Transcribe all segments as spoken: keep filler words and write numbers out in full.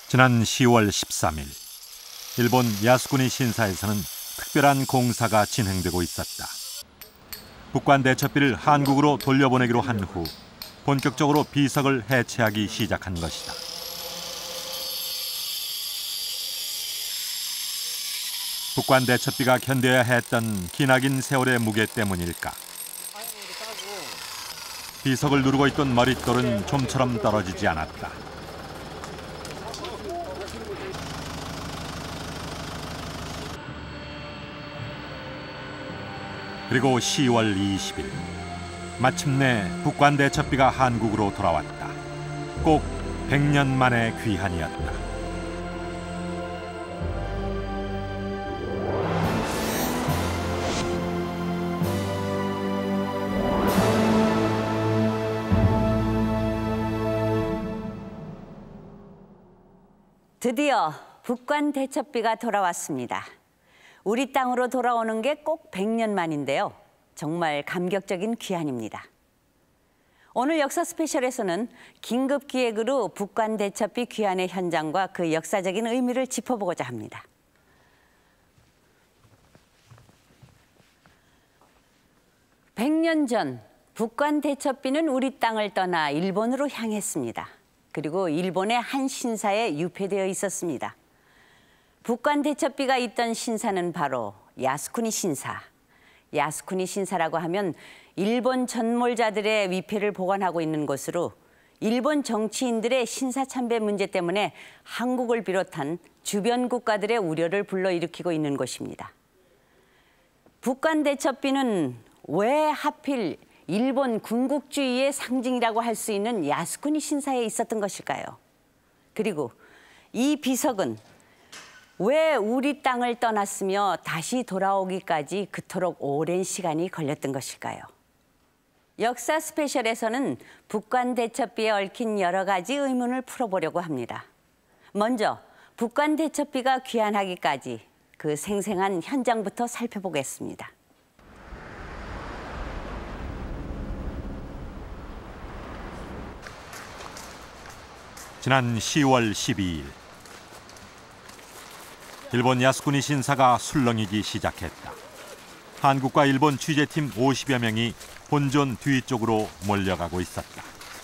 지난 시월 십삼일 일본 야스쿠니 신사에서는 특별한 공사가 진행되고 있었다. 북한 대첩비를 한국으로 돌려보내기로 한 후 본격적으로 비석을 해체하기 시작한 것이다. 북한 대첩비가 견뎌야 했던 기나긴 세월의 무게 때문일까? 비석을 누르고 있던 머릿돌은 좀처럼 떨어지지 않았다. 그리고 시월 이십일 마침내 북한 대첩비가 한국으로 돌아왔다. 꼭 백 년 만의 귀환이었다. 드디어 북한 대첩비가 돌아왔습니다. 우리 땅으로 돌아오는 게 꼭 백 년 만인데요. 정말 감격적인 귀환입니다. 오늘 역사 스페셜에서는 긴급 기획으로 북한 대첩비 귀환의 현장과 그 역사적인 의미를 짚어보고자 합니다. 백 년 전 북한 대첩비는 우리 땅을 떠나 일본으로 향했습니다. 그리고 일본의 한 신사에 유폐되어 있었습니다. 북한 대첩비가 있던 신사는 바로 야스쿠니 신사. 야스쿠니 신사라고 하면 일본 전몰자들의 위패를 보관하고 있는 곳으로 일본 정치인들의 신사참배 문제 때문에 한국을 비롯한 주변 국가들의 우려를 불러일으키고 있는 곳입니다. 북한 대첩비는 왜 하필 일본 군국주의의 상징이라고 할 수 있는 야스쿠니 신사에 있었던 것일까요? 그리고 이 비석은 왜 우리 땅을 떠났으며 다시 돌아오기까지 그토록 오랜 시간이 걸렸던 것일까요? 역사 스페셜에서는 북한 대첩비에 얽힌 여러 가지 의문을 풀어보려고 합니다. 먼저 북한 대첩비가 귀환하기까지 그 생생한 현장부터 살펴보겠습니다. 지난 시월 십이일 일본 야스쿠니 신사가 술렁이기 시작했다. 한국과 일본 취재팀 오십여 명이 본존 뒤쪽으로 몰려가고 있었다.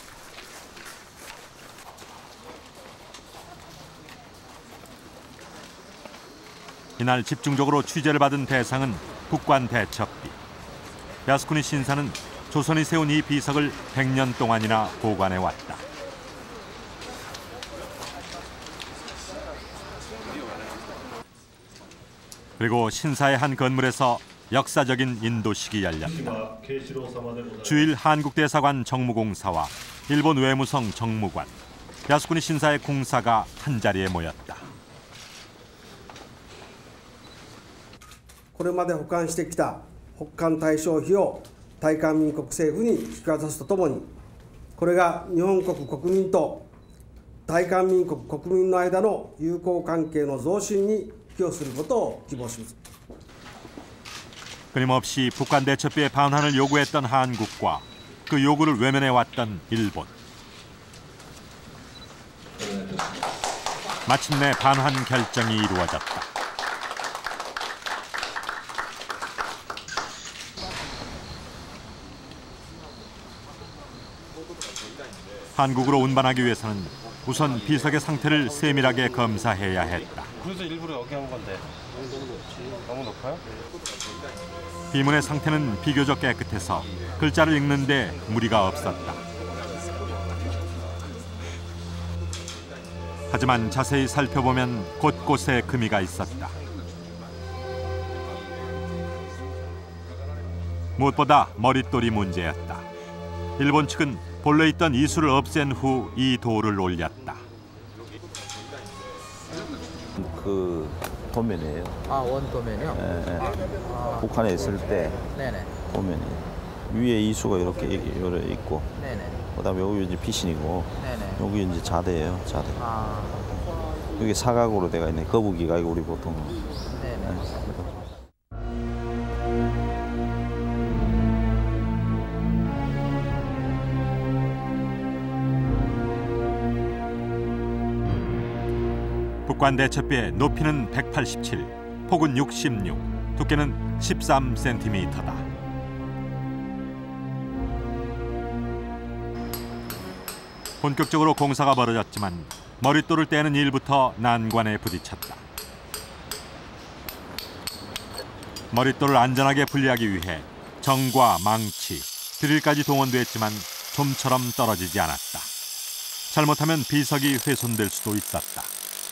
이날 집중적으로 취재를 받은 대상은 북한 대첩비. 야스쿠니 신사는 조선이 세운 이 비석을 백 년 동안이나 보관해왔다. 그리고 신사의 한 건물에서 역사적인 인도식이 열렸다. 주일 한국대사관 정무공사와 일본 외무성 정무관, 야스쿠니 신사의 공사가 한자리에 모였다. これまで保管してきた北韓大賞費を大韓民国政府に引き渡すとともに、これが日本国国民と大韓民国国民の間の友好関係の増進に 끊임없이 북한 대첩비의 반환을 요구했던 한국과 그 요구를 외면해왔던 일본. 마침내 반환 결정이 이루어졌다. 한국으로 운반하기 위해서는 우선 비석의 상태를 세밀하게 검사해야 했다. 그래서 일부러 여기 한 건데 너무 높아요? 비문의 상태는 비교적 깨끗해서 글자를 읽는데 무리가 없었다. 하지만 자세히 살펴보면 곳곳에 금이가 있었다. 무엇보다 머릿돌이 문제였다. 일본 측은 본래 있던 이수를 없앤 후 이 돌을 올렸다. 그 도면이에요. 아, 원도면이요? 네, 네. 아. 북한에 있을 때 네네. 도면이에요. 위에 이수가 이렇게 요래 있고, 네네. 그다음에 여기 이제 피신이고, 네네. 여기 이제 자대예요, 자대. 아. 여기 사각으로 되어 있네. 거북이가 이거 우리 보통. 네네. 네. 북관 대첩비의 높이는 백팔십칠, 폭은 육십육, 두께는 십삼 센티미터다. 본격적으로 공사가 벌어졌지만 머릿돌을 떼는 일부터 난관에 부딪혔다. 머릿돌을 안전하게 분리하기 위해 정과 망치, 드릴까지 동원됐지만 좀처럼 떨어지지 않았다. 잘못하면 비석이 훼손될 수도 있었다.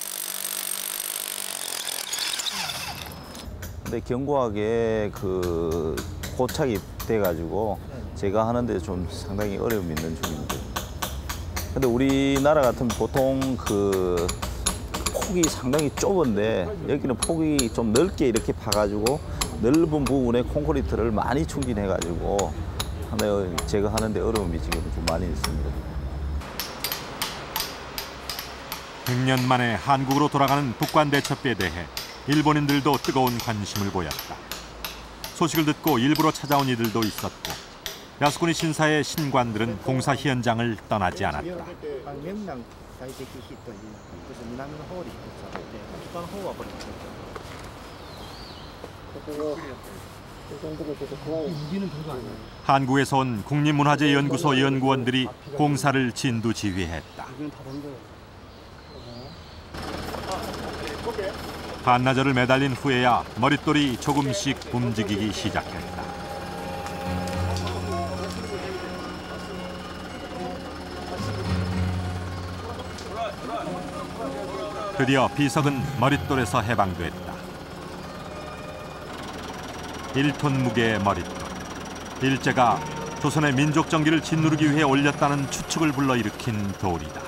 근데 견고하게 그 고착이 돼가지고 제가 하는데 좀 상당히 어려움이 있는 중입니다. 근데 우리나라 같은 보통 그 폭이 상당히 좁은데 여기는 폭이 좀 넓게 이렇게 파가지고 넓은 부분에 콘크리트를 많이 충진해가지고 제가 하는데 어려움이 지금 좀 많이 있습니다. 백 년 만에 한국으로 돌아가는 북관 대첩비에 대해 일본인들도 뜨거운 관심을 보였다. 소식을 듣고 일부러 찾아온 이들도 있었고 야스쿠니 신사의 신관들은 공사 현장을 떠나지 않았다. 한국에서 온 국립문화재연구소 연구원들이 공사를 진두지휘했다. 반나절을 매달린 후에야 머릿돌이 조금씩 움직이기 시작했다. 드디어 비석은 머릿돌에서 해방됐다. 일 톤 무게의 머릿돌. 일제가 조선의 민족 정기를 짓누르기 위해 올렸다는 추측을 불러일으킨 돌이다.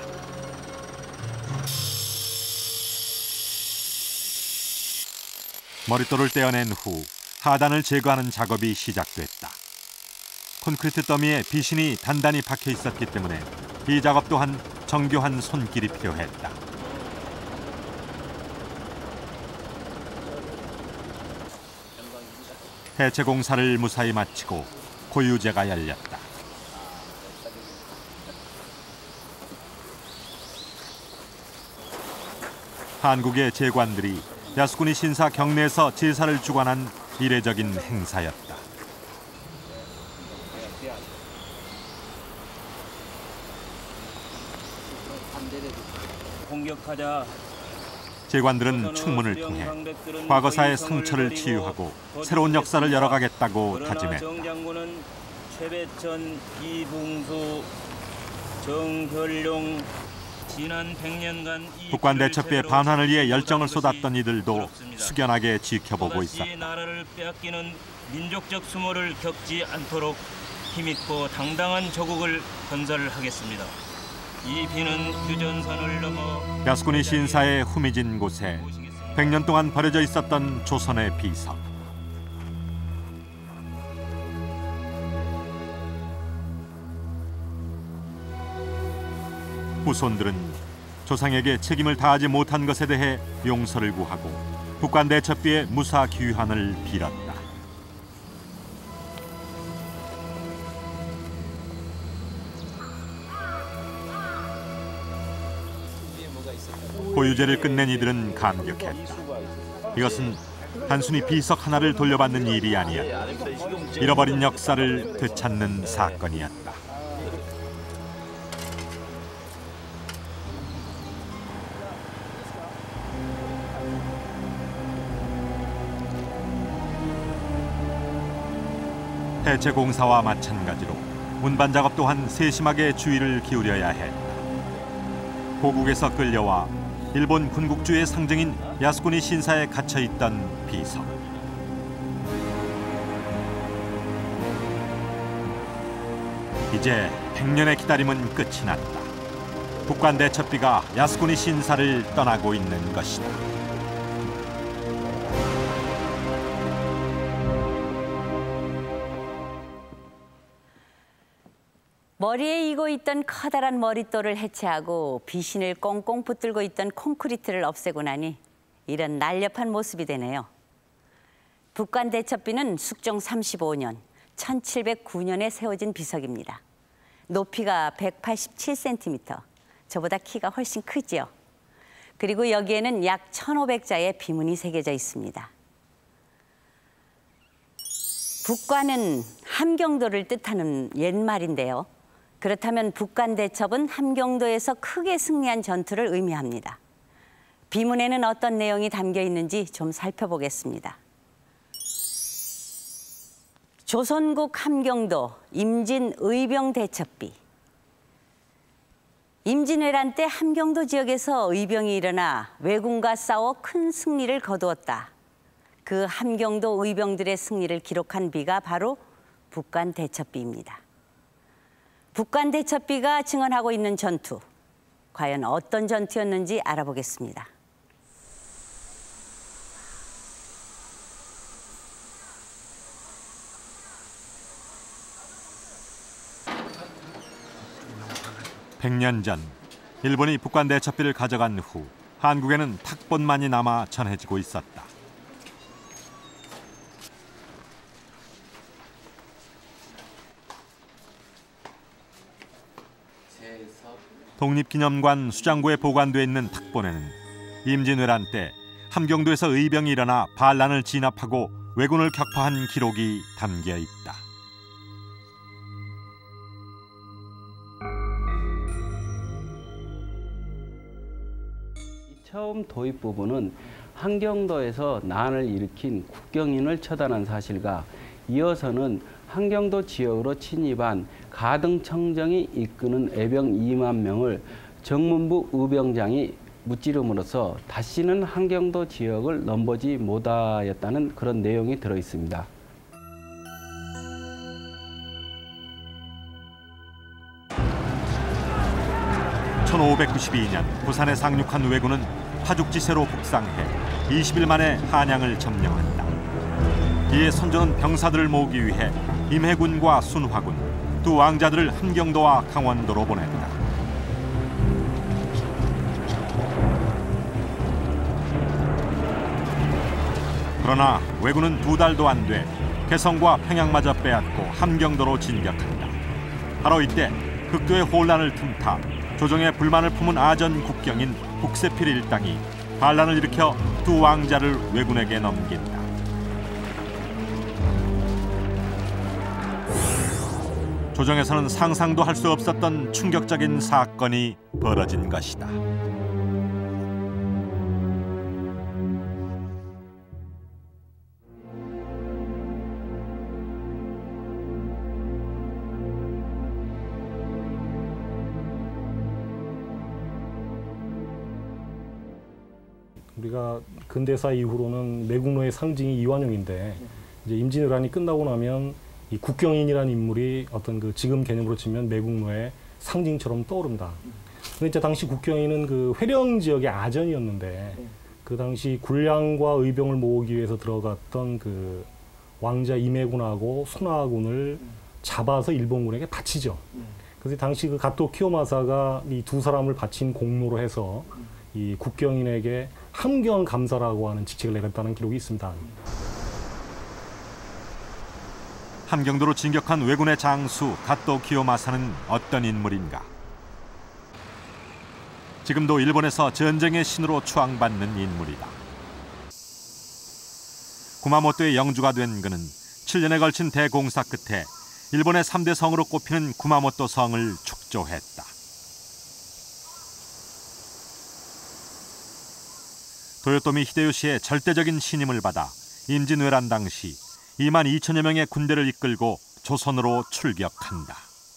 머릿돌을 떼어낸 후 하단을 제거하는 작업이 시작됐다. 콘크리트 더미에 비신이 단단히 박혀 있었기 때문에 이 작업 또한 정교한 손길이 필요했다. 해체 공사를 무사히 마치고 고유제가 열렸다. 한국의 제관들이 야스쿠니 신사 경내에서 제사를 주관한 이례적인 행사였다. 공격하자. 제관들은 충문을 통해 과거사의 상처를 치유하고 새로운 역사를 열어가겠다고 다짐했다. 정장군은 최배천, 이붕수, 정혈룡 지난 백 년간 북관 대첩비의 반환을 위해 열정을 쏟았던 이들도 숙연하게 지켜보고 있었다. 나라를 빼앗기는 민족적 수모를 겪지 않도록 힘있고 당당한 조국을 건설하겠습니다. 이 비는 휴전선을 넘어 야스쿠니 신사의 후미진 곳에 백 년 동안 버려져 있었던 조선의 비석. 후손들은 조상에게 책임을 다하지 못한 것에 대해 용서를 구하고 북관 대첩비의 무사 귀환을 빌었다. 고유제를 끝낸 이들은 감격했다. 이것은 단순히 비석 하나를 돌려받는 일이 아니었다. 잃어버린 역사를 되찾는 사건이었다. 해체 공사와 마찬가지로 운반 작업 또한 세심하게 주의를 기울여야 했다. 고국에서 끌려와 일본 군국주의 상징인 야스쿠니 신사에 갇혀있던 비석. 이제 백 년의 기다림은 끝이 났다. 북관 대첩비가 야스쿠니 신사를 떠나고 있는 것이다. 머리에 이고 있던 커다란 머릿돌을 해체하고 비신을 꽁꽁 붙들고 있던 콘크리트를 없애고 나니 이런 날렵한 모습이 되네요. 북관 대첩비는 숙종 삼십오 년, 천칠백구 년에 세워진 비석입니다. 높이가 백팔십칠 센티미터, 저보다 키가 훨씬 크지요. 그리고 여기에는 약 천오백 자의 비문이 새겨져 있습니다. 북관은 함경도를 뜻하는 옛말인데요. 그렇다면 북관대첩은 함경도에서 크게 승리한 전투를 의미합니다. 비문에는 어떤 내용이 담겨 있는지 좀 살펴보겠습니다. 조선국 함경도 임진 의병대첩비. 임진왜란 때 함경도 지역에서 의병이 일어나 왜군과 싸워 큰 승리를 거두었다. 그 함경도 의병들의 승리를 기록한 비가 바로 북관대첩비입니다. 북관대첩비가 증언하고 있는 전투, 과연 어떤 전투였는지 알아보겠습니다. 백 년 전 일본이 북관대첩비를 가져간 후 한국에는 탁본만이 남아 전해지고 있었다. 독립기념관 수장고에 보관돼 있는 탁본에는 임진왜란 때 함경도에서 의병이 일어나 반란을 진압하고 왜군을 격파한 기록이 담겨 있다. 처음 도입 부분은 함경도에서 난을 일으킨 국경인을 처단한 사실과 이어서는 함경도 지역으로 침입한 가등청정이 이끄는 애병 이만 명을 정문부 의병장이 무찌름으로써 다시는 함경도 지역을 넘보지 못하였다는 그런 내용이 들어 있습니다. 천오백구십이 년 부산에 상륙한 왜군은 파죽지세로 북상해 이십 일 만에 한양을 점령한다. 이에 선조는 병사들을 모으기 위해 임해군과 순화군, 두 왕자들을 함경도와 강원도로 보냈다. 그러나 왜군은 두 달도 안 돼 개성과 평양마저 빼앗고 함경도로 진격한다. 바로 이때 극도의 혼란을 틈타 조정에 불만을 품은 아전 국경인 북세필 일당이 반란을 일으켜 두 왕자를 왜군에게 넘긴다. 조정에서는 상상도 할 수 없었던 충격적인 사건이 벌어진 것이다. 우리가 근대사 이후로는 매국노의 상징이 이완용인데 이제 임진왜란이 끝나고 나면 이 국경인이라는 인물이 어떤 그 지금 개념으로 치면 매국노의 상징처럼 떠오른다. 근데 이제 당시 국경인은 그 회령 지역의 아전이었는데 그 당시 군량과 의병을 모으기 위해서 들어갔던 그 왕자 임해군하고 순화군을 잡아서 일본군에게 바치죠. 그래서 당시 그 가토 키요마사가 이 두 사람을 바친 공로로 해서 이 국경인에게 함경 감사라고 하는 직책을 내렸다는 기록이 있습니다. 함경도로 진격한 왜군의 장수 가토 키요마사는 어떤 인물인가? 지금도 일본에서 전쟁의 신으로 추앙받는 인물이다. 구마모토의 영주가 된 그는 칠 년에 걸친 대공사 끝에 일본의 삼 대 성으로 꼽히는 구마모토 성을 축조했다. 도요토미 히데요시의 절대적인 신임을 받아 임진왜란 당시 이만 이천여 명의 군대를 이끌고 조선으로 출격한다.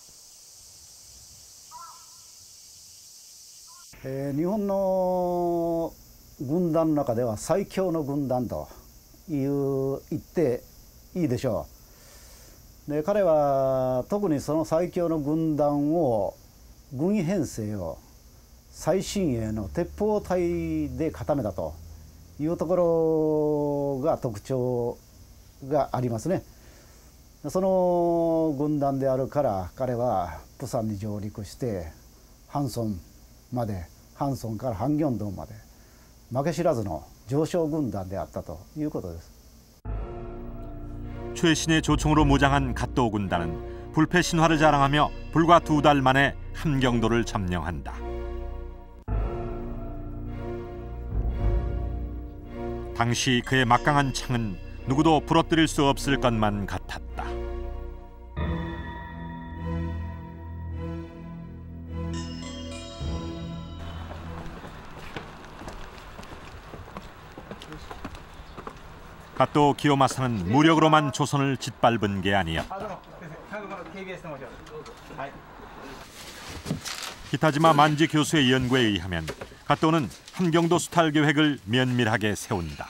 日本の軍団の中では最強の軍団という言っていいでしょう。で彼は特にその最強の軍団を軍医編成を最新鋭の鉄砲隊で固めたというところが特徴がありますね。その軍団であるから彼は釜山に上陸してハンソンまでハンソンからハンギョンドンまで負け知らずの常勝軍団であったということです。 최신의 조총으로 무장한 갓도 군단은 불패 신화를 자랑하며 불과 두 달 만에 함경도를 점령한다. 당시 그의 막강한 창은 누구도 부러뜨릴 수 없을 것만 같았다. 갓도 기요마사는 무력으로만 조선을 짓밟은 게 아니었다. 히타지마 만지 교수의 연구에 의하면 갓도는 함경도 수탈 계획을 면밀하게 세운다.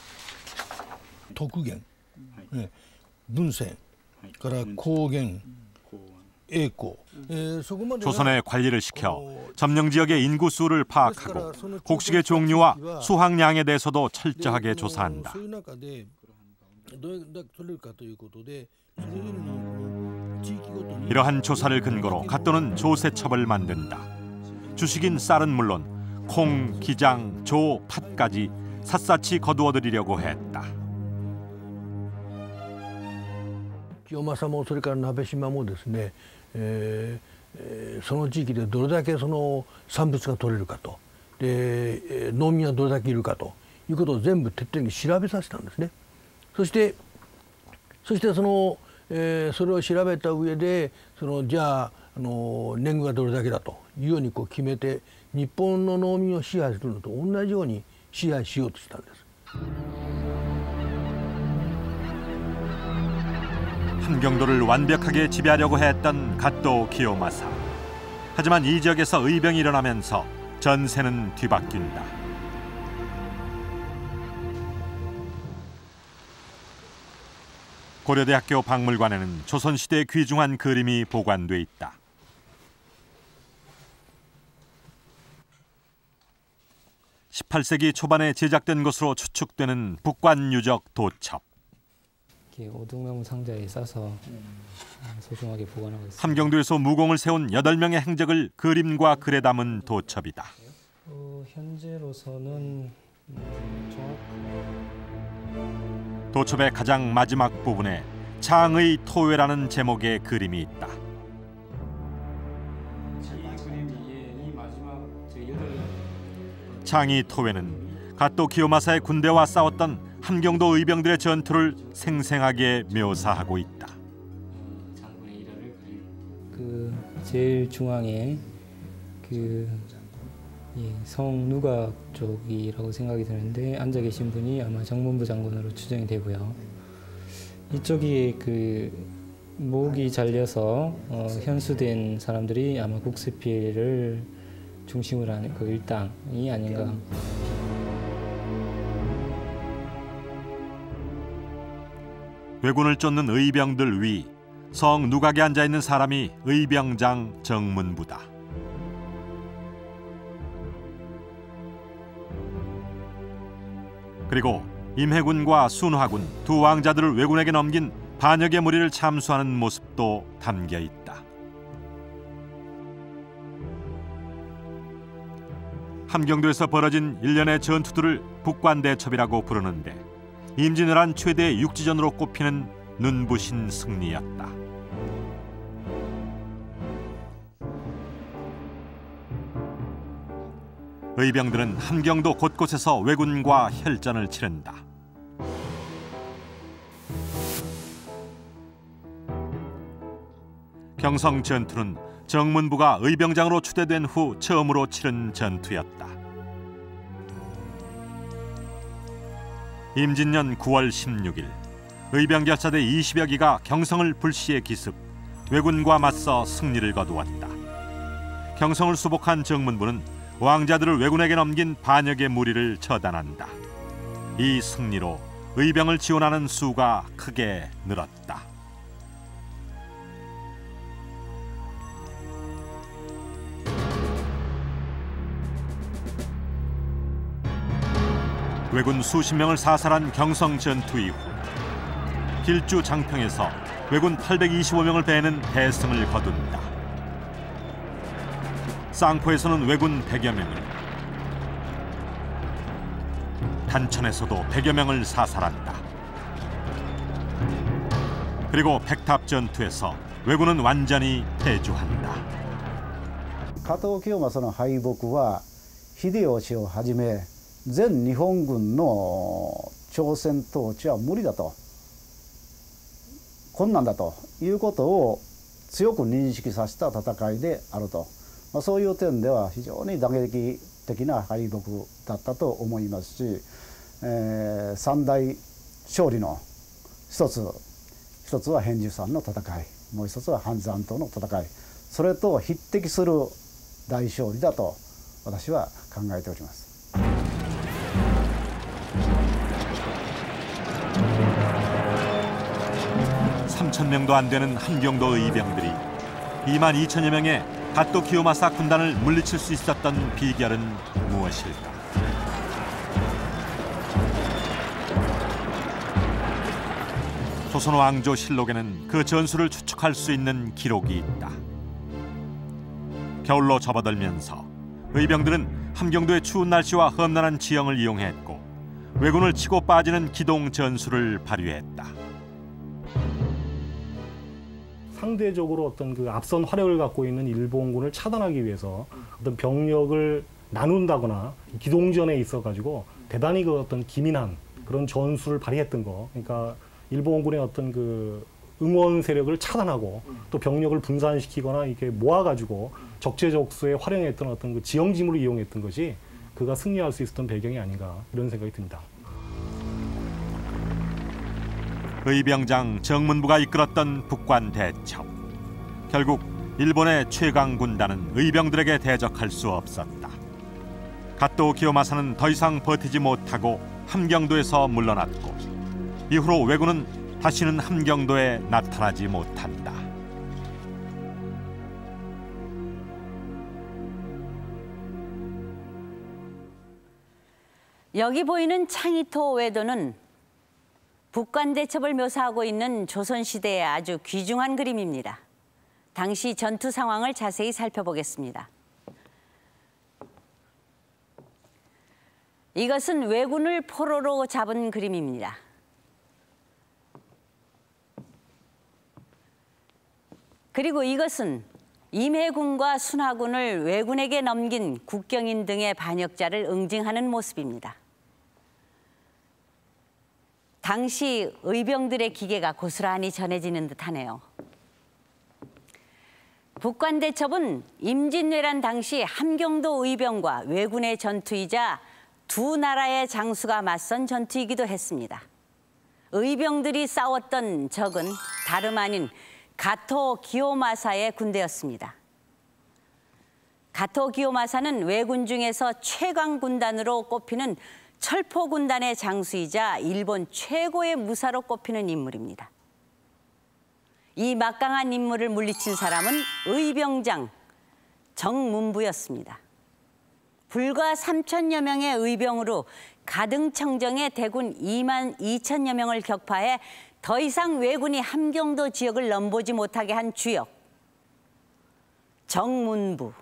독경, 문생, 고경, 에고. 조선에 관리를 시켜 점령 지역의 인구 수를 파악하고 곡식의 종류와 수확량에 대해서도 철저하게 조사한다. 이러한 조사를 근거로 갓도는 조세첩을 만든다. 주식인 쌀은 물론 콩, 기장, 조, 팥까지 샅샅이 거두어들이려고 했다. 清正もそれから鍋島もですね、えー、その地域でどれだけその産物が取れるかと、で農民はどれだけいるかということを全部徹底的に調べさせたんですね。そしてそしてその、えー、それを調べた上でそのじゃあ、あの年貢がどれだけだというようにこう決めて日本の農民を支配するのと同じように支配しようとしたんです。 함경도를 완벽하게 지배하려고 했던 갓도 기요마사. 하지만 이 지역에서 의병이 일어나면서 전세는 뒤바뀐다. 고려대학교 박물관에는 조선시대의 귀중한 그림이 보관돼 있다. 십팔 세기 초반에 제작된 것으로 추측되는 북관 유적 도첩. 오동나무 상자에 싸서 소중하게 보관하고 있습니다. 함경도에서 무공을 세운 여덟 명의 행적을 그림과 글에 담은 도첩이다. 어, 현재로서는 음, 정확... 도첩의 가장 마지막 부분에 창의 토외라는 제목의 그림이 있다. 창의 토외는 갓도 기요마사의 군대와 싸웠던 함경도 의병들의 전투를 생생하게 묘사하고 있다. 그 제일 중앙에 그 예, 성누각 쪽이라고 생각이 드는데 앉아 계신 분이 아마 정문부 장군으로 추정이 되고요. 이쪽이 그 목이 잘려서 어, 현수된 사람들이 아마 국수필을 중심으로 하는 그 일당이 아닌가. 왜군을 쫓는 의병들 위 성 누각에 앉아 있는 사람이 의병장 정문부다. 그리고 임해군과 순화군 두 왕자들을 왜군에게 넘긴 반역의 무리를 참수하는 모습도 담겨 있다. 함경도에서 벌어진 일련의 전투들을 북관대첩이라고 부르는데 임진왜란 최대 육지전으로 꼽히는 눈부신 승리였다. 의병들은 함경도 곳곳에서 왜군과 혈전을 치른다. 경성 전투는 정문부가 의병장으로 추대된 후 처음으로 치른 전투였다. 임진년 구월 십육일 의병 결사대 이십여 기가 경성을 불시에 기습, 왜군과 맞서 승리를 거두었다. 경성을 수복한 정문부는 왕자들을 왜군에게 넘긴 반역의 무리를 처단한다. 이 승리로 의병을 지원하는 수가 크게 늘었다. 왜군 수십 명을 사살한 경성 전투 이후 길주 장평에서 왜군 팔백이십오 명을 베는 대승을 거둔다. 쌍포에서는 왜군 백여 명을, 단천에서도 백여 명을 사살한다. 그리고 백탑 전투에서 왜군은 완전히 패주한다. 加藤清正の敗北は秀吉をはじめ全日本軍の朝鮮統治は無理だと、困難だということを強く認識させた戦いであると、まあ、そういう点では非常に打撃的な敗北だったと思いますし、えー、三大勝利の一つ一つは扁寿山の戦い、もう一つは半山島の戦い、それと匹敵する大勝利だと私は考えております。 삼천 명도 안 되는 함경도 의병들이 이만 이천여 명의 가토 기요마사 군단을 물리칠 수 있었던 비결은 무엇일까? 조선 왕조 실록에는 그 전술을 추측할 수 있는 기록이 있다. 겨울로 접어들면서 의병들은 함경도의 추운 날씨와 험난한 지형을 이용했고 왜군을 치고 빠지는 기동 전술을 발휘했다. 상대적으로 어떤 그 앞선 화력을 갖고 있는 일본군을 차단하기 위해서 어떤 병력을 나눈다거나 기동전에 있어 가지고 대단히 그 어떤 기민한 그런 전술을 발휘했던 거. 그러니까 일본군의 어떤 그 응원 세력을 차단하고 또 병력을 분산시키거나 이렇게 모아가지고 적재적소에 활용했던 어떤 그 지형지물을 이용했던 것이 그가 승리할 수 있었던 배경이 아닌가 이런 생각이 듭니다. 의병장 정문부가 이끌었던 북관 대첩. 결국 일본의 최강 군단은 의병들에게 대적할 수 없었다. 가토 기요마사는 더 이상 버티지 못하고 함경도에서 물러났고 이후로 왜군은 다시는 함경도에 나타나지 못한다. 여기 보이는 창이토 외도는 북관 대첩을 묘사하고 있는 조선시대의 아주 귀중한 그림입니다. 당시 전투 상황을 자세히 살펴보겠습니다. 이것은 왜군을 포로로 잡은 그림입니다. 그리고 이것은 임해군과 순하군을 왜군에게 넘긴 국경인 등의 반역자를 응징하는 모습입니다. 당시 의병들의 기계가 고스란히 전해지는 듯하네요. 북관 대첩은 임진왜란 당시 함경도 의병과 왜군의 전투이자 두 나라의 장수가 맞선 전투이기도 했습니다. 의병들이 싸웠던 적은 다름 아닌 가토 기요마사의 군대였습니다. 가토 기요마사는 왜군 중에서 최강 군단으로 꼽히는 철포 군단의 장수이자 일본 최고의 무사로 꼽히는 인물입니다. 이 막강한 인물을 물리친 사람은 의병장 정문부였습니다. 불과 삼천여 명의 의병으로 가등청정의 대군 이만 이천여 명을 격파해 더 이상 왜군이 함경도 지역을 넘보지 못하게 한 주역 정문부.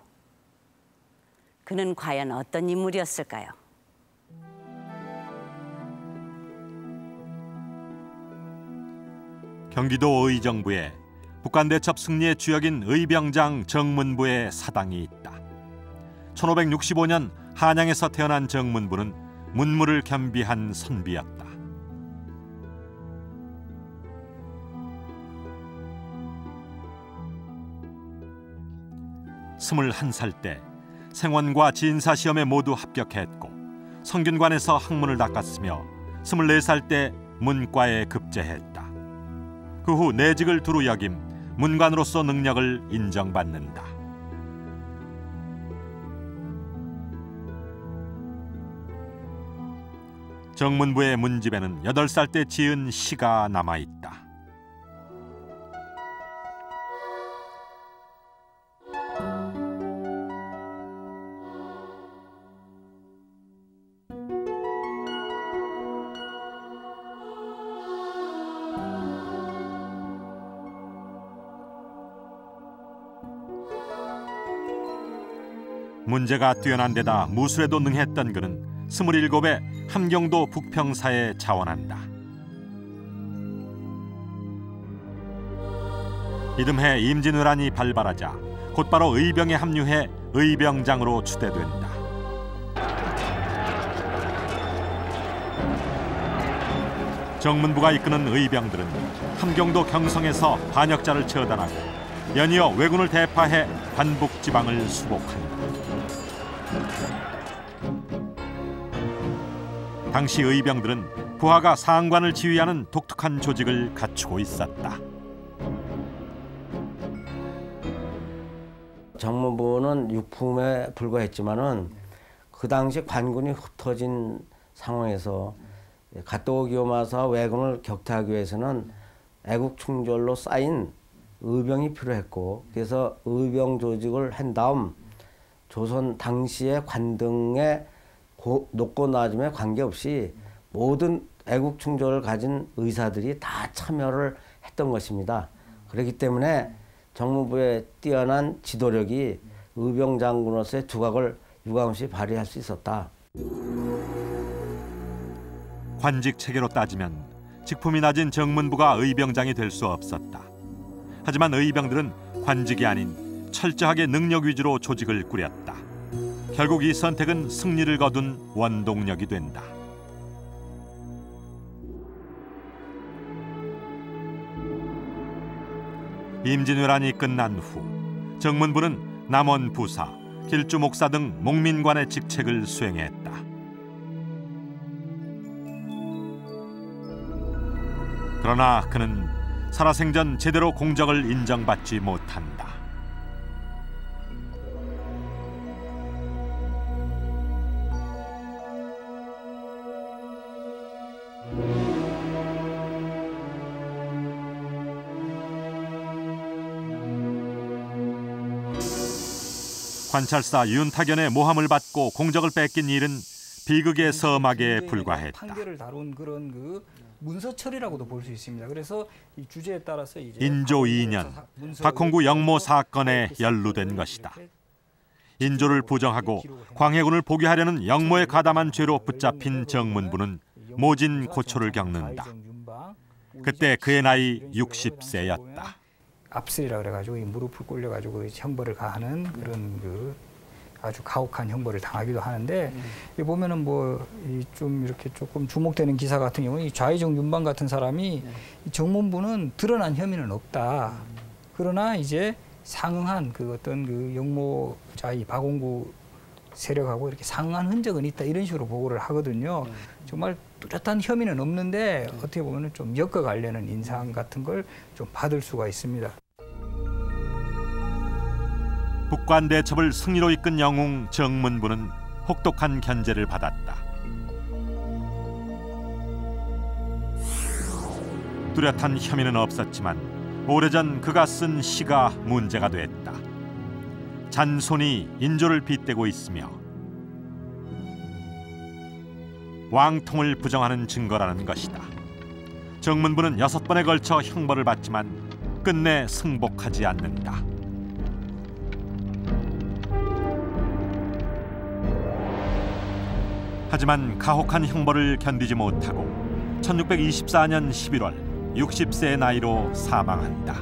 그는 과연 어떤 인물이었을까요? 경기도 의정부에 북한 대첩 승리의 주역인 의병장 정문부의 사당이 있다. 천오백육십오 년 한양에서 태어난 정문부는 문무를 겸비한 선비였다. 스물한 살 때 생원과 진사 시험에 모두 합격했고 성균관에서 학문을 닦았으며 스물네 살 때 문과에 급제했다. 그 후 내직을 두루 여김, 문관으로서 능력을 인정받는다. 정문부의 문집에는 여덟 살 때 지은 시가 남아있다. 문제가 뛰어난 데다 무술에도 능했던 그는 스물일곱에 함경도 북평사에 자원한다. 이듬해 임진왜란이 발발하자 곧바로 의병에 합류해 의병장으로 추대된다. 정문부가 이끄는 의병들은 함경도 경성에서 반역자를 처단하고 연이어 왜군을 대파해 관북 지방을 수복한다. 당시 의병들은 부하가 상관을 지휘하는 독특한 조직을 갖추고 있었다. 정문부는 육품에 불과했지만은 그 당시 관군이 흩어진 상황에서 가토기요마사와 왜군을 격퇴하기 위해서는 애국 충절로 쌓인 의병이 필요했고, 그래서 의병 조직을 한 다음 조선 당시의 관등의 고, 높고 낮음에 관계없이 모든 애국 충절을 가진 의사들이 다 참여를 했던 것입니다. 그렇기 때문에 정문부의 뛰어난 지도력이 의병 장군으로서의 두각을 유감없이 발휘할 수 있었다. 관직 체계로 따지면 직품이 낮은 정문부가 의병장이 될 수 없었다. 하지만 의병들은 관직이 아닌 철저하게 능력 위주로 조직을 꾸렸다. 결국 이 선택은 승리를 거둔 원동력이 된다. 임진왜란이 끝난 후 정문부는 남원 부사, 길주 목사 등 목민관의 직책을 수행했다. 그러나 그는 살아생전 제대로 공적을 인정받지 못한다. 관찰사 윤탁연의 모함을 받고 공적을 뺏긴 일은 비극의 서막에 불과했다. 판결을 다룬 그런 그 문서 처리라고도 볼 수 있습니다. 그래서 이 주제에 따라서 이제 인조 이 년 박홍구 영모 사건에 연루된 것이다. 인조를 부정하고 광해군을 포기하려는 영모에 가담한 죄로 붙잡힌 정문부는 모진 고초를 겪는다. 그때 그의 나이 육십 세였다. 압슬이라 그래가지고 이 무릎을 꿇려가지고 형벌을 가하는 그런 그 아주 가혹한 형벌을 당하기도 하는데, 음. 보면은 뭐 좀 이렇게 조금 주목되는 기사 같은 경우는 이 좌의정 윤방 같은 사람이 음. 이 정문부는 드러난 혐의는 없다. 음. 그러나 이제 상응한 그 어떤 그 영모 자의 박홍구 세력하고 이렇게 상응한 흔적은 있다, 이런 식으로 보고를 하거든요. 음. 정말 뚜렷한 혐의는 없는데 음. 어떻게 보면은 좀 엮어가려는 인상 같은 걸 좀 받을 수가 있습니다. 북관 대첩을 승리로 이끈 영웅 정문부는 혹독한 견제를 받았다. 뚜렷한 혐의는 없었지만 오래전 그가 쓴 시가 문제가 됐다. 잔손이 인조를 빗대고 있으며 왕통을 부정하는 증거라는 것이다. 정문부는 여섯 번에 걸쳐 형벌을 받지만 끝내 승복하지 않는다. 하지만 가혹한 형벌을 견디지 못하고 천육백이십사 년 십일월 육십 세의 나이로 사망한다.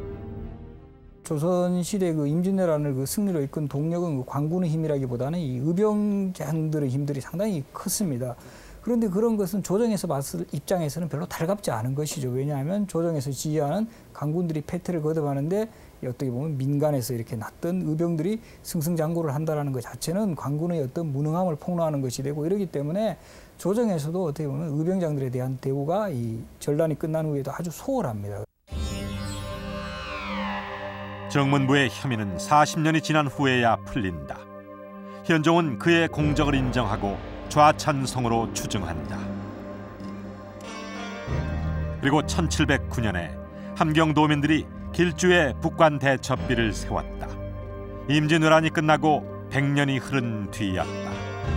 조선시대 그 임진왜란을 그 승리로 이끈 동력은 그 관군의 힘이라기보다는 이 의병장들의 힘들이 상당히 컸습니다. 그런데 그런 것은 조정에서 봤을 입장에서는 별로 달갑지 않은 것이죠. 왜냐하면 조정에서 지휘하는 강군들이 패퇴를 거듭하는데 어떻게 보면 민간에서 이렇게 났던 의병들이 승승장구를 한다는 것 자체는 관군의 어떤 무능함을 폭로하는 것이 되고, 이러기 때문에 조정에서도 어떻게 보면 의병장들에 대한 대우가 이 전란이 끝난 후에도 아주 소홀합니다. 정문부의 혐의는 사십 년이 지난 후에야 풀린다. 현종은 그의 공적을 인정하고 좌찬성으로 추증한다. 그리고 천칠백구 년에 함경도민들이 길주에 북관 대첩비를 세웠다. 임진왜란이 끝나고 백 년이 흐른 뒤였다.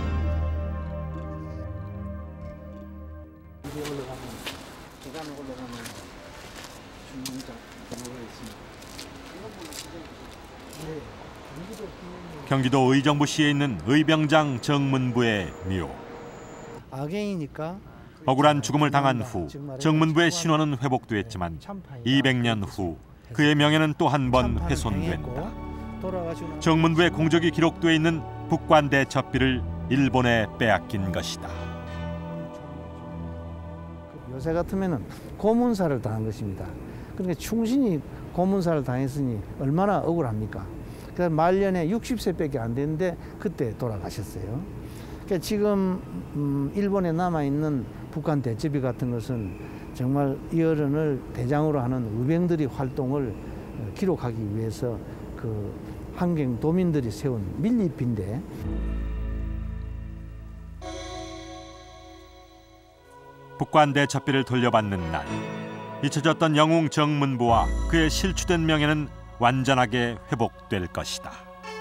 경기도 의정부시에 있는 의병장 정문부의 묘. 악행이니까 억울한 죽음을 당한 후 정문부의 신원은 회복됐지만 이백 년 후 그의 명예는 또 한 번 훼손된다. 정문부의 공적이 기록돼 있는 북관 대첩비를 일본에 빼앗긴 것이다. 요새 같으면은 고문사를 당한 것입니다. 그러니까 충신이 고문사를 당했으니 얼마나 억울합니까? 그 말년에 육십 세밖에 안 됐는데 그때 돌아가셨어요. 그러니까 지금 음, 일본에 남아 있는 북한 대첩위 같은 것은 정말 이 어른을 대장으로 하는 의병들이 활동을 기록하기 위해서 그 환경 도민들이 세운 밀립인데. 북관 대첩비를 돌려받는 날, 잊혀졌던 영웅 정문부와 그의 실추된 명예는 완전하게 회복될 것이다.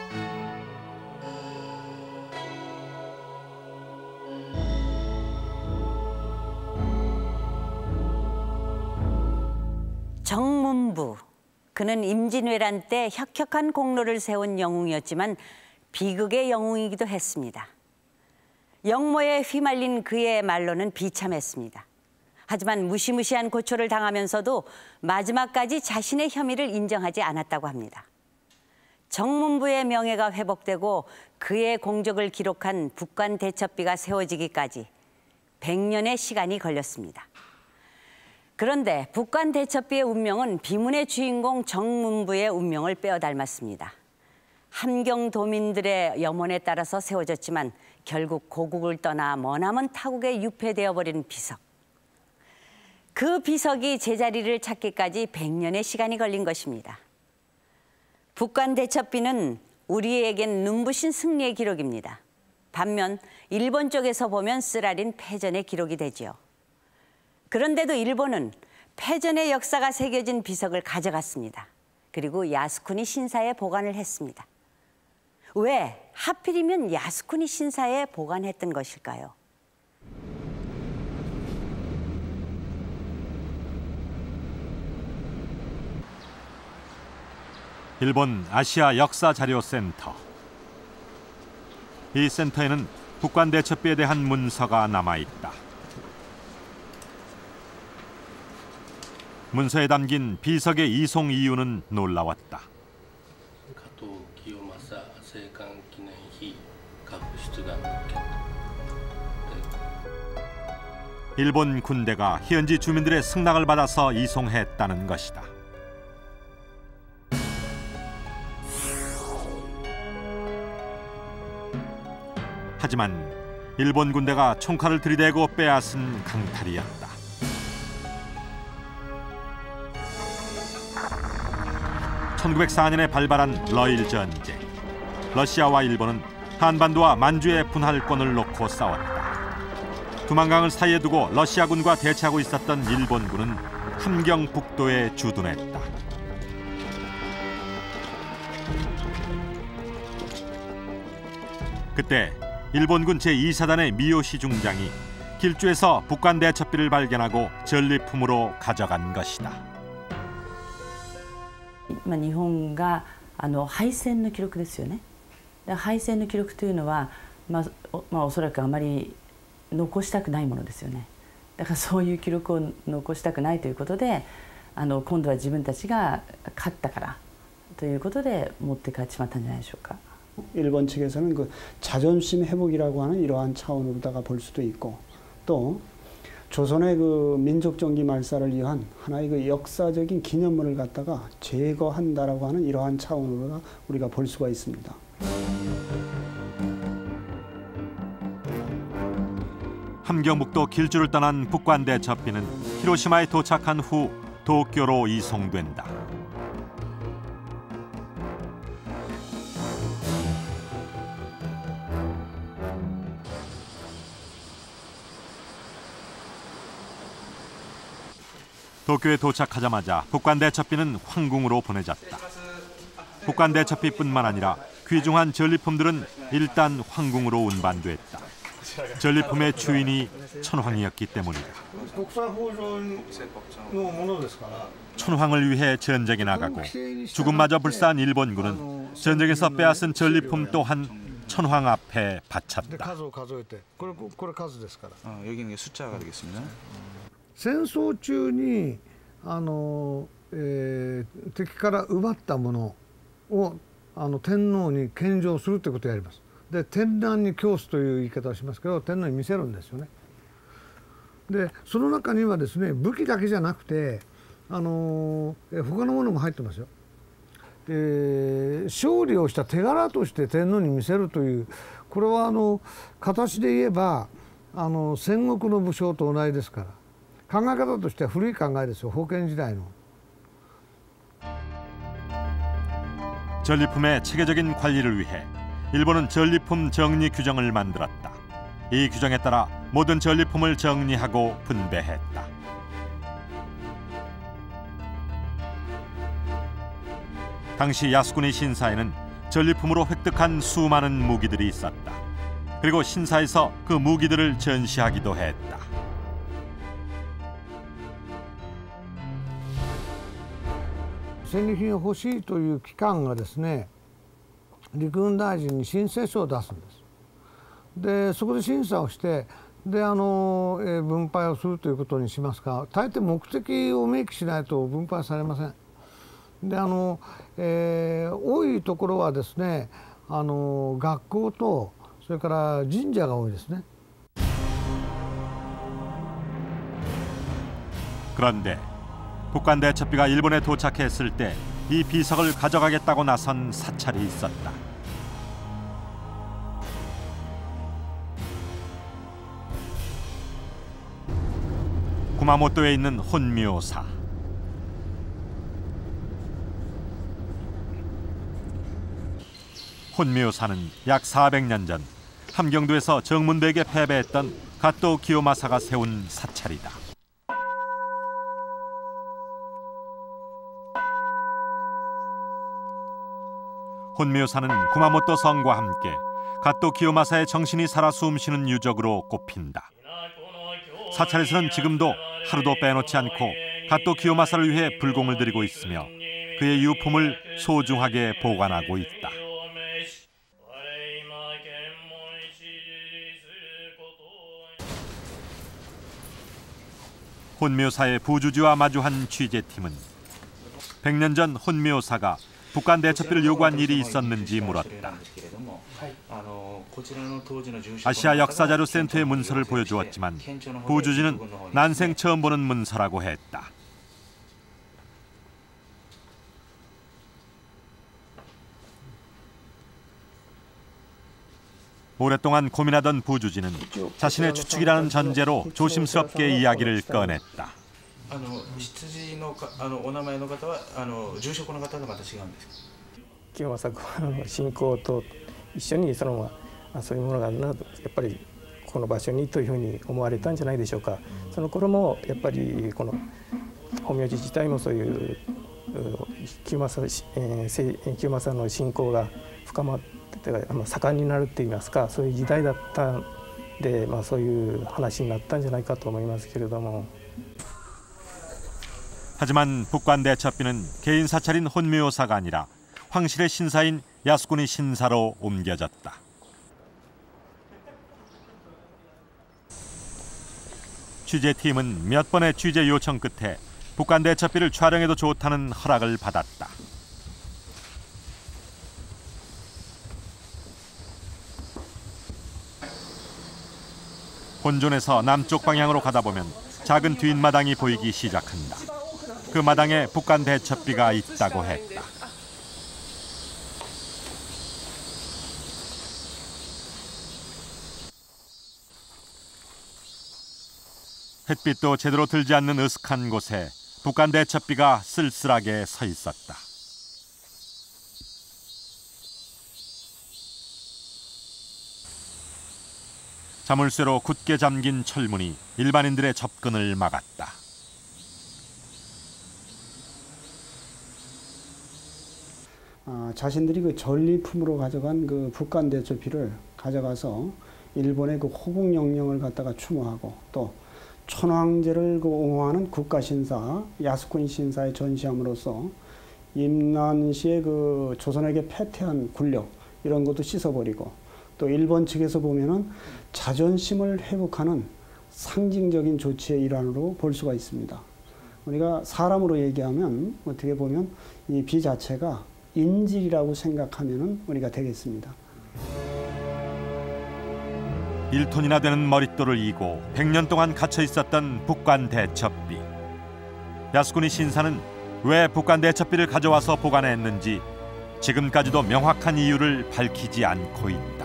정문부, 그는 임진왜란 때 혁혁한 공로를 세운 영웅이었지만 비극의 영웅이기도 했습니다. 역모에 휘말린 그의 말로는 비참했습니다. 하지만 무시무시한 고초를 당하면서도 마지막까지 자신의 혐의를 인정하지 않았다고 합니다. 정문부의 명예가 회복되고 그의 공적을 기록한 북관 대첩비가 세워지기까지 백 년의 시간이 걸렸습니다. 그런데 북관 대첩비의 운명은 비문의 주인공 정문부의 운명을 빼어 닮았습니다. 함경 도민들의 염원에 따라서 세워졌지만 결국 고국을 떠나 머나먼 타국에 유폐되어 버린 비석. 그 비석이 제자리를 찾기까지 백 년의 시간이 걸린 것입니다. 북관 대첩비는 우리에겐 눈부신 승리의 기록입니다. 반면 일본 쪽에서 보면 쓰라린 패전의 기록이 되지요. 그런데도 일본은 패전의 역사가 새겨진 비석을 가져갔습니다. 그리고 야스쿠니 신사에 보관을 했습니다. 왜 하필이면 야스쿠니 신사에 보관했던 것일까요? 일본 아시아 역사자료센터. 이 센터에는 북관 대첩비에 대한 문서가 남아있다. 문서에 담긴 비석의 이송 이유는 놀라웠다. 일본 군대가 현지 주민들의 승낙을 받아서 이송했다는 것이다. 하지만 일본 군대가 총칼을 들이대고 빼앗은 강탈이었다. 천구백사 년에 발발한 러일 전쟁. 러시아와 일본은 한반도와 만주의 분할권을 놓고 싸웠다. 두만강을 사이에 두고 러시아군과 대치하고 있었던 일본군은 함경 북도에 주둔했다. 그때 일본군 제이 사단의 미요시 중장이 길주에서 북관 대첩비를 발견하고 전리품으로 가져간 것이다. まあ、日本があの敗戦の記録ですよね。敗戦の記録というのは、まあおまあ、おそらくあまり残したくないものですよね。だからそういう記録を残したくないということで、あの今度は自分たちが勝ったからということで持って帰ってしまったんじゃないでしょうか。 일본 측에서는 그 자존심 회복이라고 하는 이러한 차원으로다가 볼 수도 있고, 또 조선의 그 민족 정기 말살을 위한 하나의 그 역사적인 기념물을 갖다가 제거한다라고 하는 이러한 차원으로 우리가 볼 수가 있습니다. 함경북도 길주를 떠난 북관 대첩비는 히로시마에 도착한 후 도쿄로 이송된다. 도쿄에 도착하자마자 북관 대첩비는 황궁으로 보내졌다. 북관 대첩비뿐만 아니라 귀중한 전리품들은 일단 황궁으로 운반됐다. 전리품의 주인이 천황이었기 때문이다. 천황을 위해 전쟁에 나가고 죽음마저 불사한 일본군은 전쟁에서 빼앗은 전리품 또한 천황 앞에 바쳤다. 어, 여기는 숫자가 되겠습니다. 戦争中にあの、えー、敵から奪ったものをあの天皇に献上するということをやります。で天覧に供すという言い方をしますけど、天皇に見せるんですよね。 でその中にはですね武器だけじゃなくてあのえ他のものも入ってますよ。えー、勝利をした手柄として天皇に見せるというこれはあの形で言えばあの戦国の武将と同じですから考え方としては古い考えですよ。封建時代の。 전리품의 체계적인 관리를 위해 일본은 전리품 정리 규정을 만들었다. 이 규정에 따라 모든 전리품을 정리하고 분배했다. 당시 야스쿠니 신사에는 전리품으로 획득한 수많은 무기들이 있었다. 그리고 신사에서 그 무기들을 전시하기도 했다. 戦利品を欲しいという機関がですね陸軍大臣に申請書を出すんです。でそこで審査をしてであの、えー、分配をするということにしますが大抵目的を明記しないと分配されません。であの、えー、多いところはですねあの学校とそれから神社が多いですね。 그런데 북한 대첩비가 일본에 도착했을 때 이 비석을 가져가겠다고 나선 사찰이 있었다. 구마모토에 있는 혼묘사. 혼묘사는 약 사백 년 전 함경도에서 정문대에게 패배했던 가토 기요마사가 세운 사찰이다. 혼묘사는 구마모토 성과 함께 가토 기요마사의 정신이 살아 숨쉬는 유적으로 꼽힌다. 사찰에서는 지금도 하루도 빼놓지 않고 가토 기요마사를 위해 불공을 드리고 있으며 그의 유품을 소중하게 보관하고 있다. 혼묘사의 부주지와 마주한 취재팀은 백 년 전 혼묘사가 북한 대첩비를 요구한 일이 있었는지 물었다. 아시아 역사자료센터의 문서를 보여주었지만 부주지는 난생 처음 보는 문서라고 했다. 오랫동안 고민하던 부주지는 자신의 추측이라는 전제로 조심스럽게 이야기를 꺼냈다. あの羊のあのお名前の方はあの住職の方とまた違うんですか。 清正君の信仰と一緒にそのまあそういうものがあるなとやっぱりこの場所にというふうに思われたんじゃないでしょうか。その頃もやっぱりこの本名寺自体もそういう清正、えー、清正の信仰が深まって盛んになるっていいますかそういう時代だったんでまあそういう話になったんじゃないかと思いますけれども。 하지만 북한 대첩비는 개인 사찰인 혼묘사가 아니라 황실의 신사인 야스쿠니 신사로 옮겨졌다. 취재팀은 몇 번의 취재 요청 끝에 북한 대첩비를 촬영해도 좋다는 허락을 받았다. 혼존에서 남쪽 방향으로 가다 보면 작은 뒷마당이 보이기 시작한다. 그 마당에 북한 대첩비가 있다고 했다. 햇빛도 제대로 들지 않는 으슥한 곳에 북한 대첩비가 쓸쓸하게 서 있었다. 자물쇠로 굳게 잠긴 철문이 일반인들의 접근을 막았다. 아, 자신들이 그 전리품으로 가져간 그 북한 대첩비를 가져가서 일본의 그 호국 영령을 갖다가 추모하고 또 천황제를 그 옹호하는 국가신사 야스쿠니 신사에 전시함으로써 임난시에 그 조선에게 패퇴한 군력 이런 것도 씻어버리고 또 일본 측에서 보면은 자존심을 회복하는 상징적인 조치의 일환으로 볼 수가 있습니다. 우리가 사람으로 얘기하면 어떻게 보면 이 비 자체가 인질이라고 생각하면은 우리가 되겠습니다. 일 톤이나 되는 머릿돌을 이고 백 년 동안 갇혀 있었던 북관 대첩비. 야스쿠니 신사는 왜 북관 대첩비를 가져와서 보관했는지 지금까지도 명확한 이유를 밝히지 않고 있다.